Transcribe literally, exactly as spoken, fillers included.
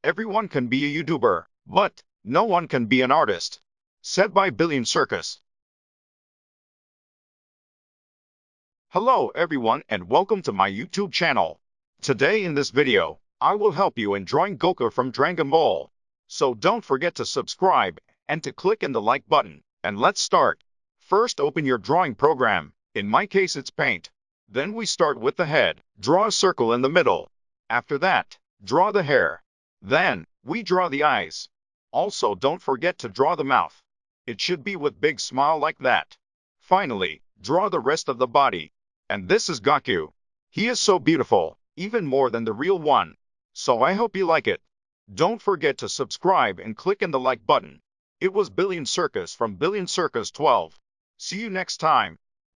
Everyone can be a YouTuber, but no one can be an artist. Said by Billion Circus. Hello everyone and welcome to my YouTube channel. Today in this video, I will help you in drawing Goku from Dragon Ball. So don't forget to subscribe and to click in the like button. And let's start. First open your drawing program. In my case it's Paint. Then we start with the head. Draw a circle in the middle. After that, draw the hair. Then, we draw the eyes. Also don't forget to draw the mouth. It should be with big smile like that. Finally, draw the rest of the body. And this is Goku. He is so beautiful, even more than the real one. So I hope you like it. Don't forget to subscribe and click in the like button. It was Billion Circus from Billion Circus twelve. See you next time.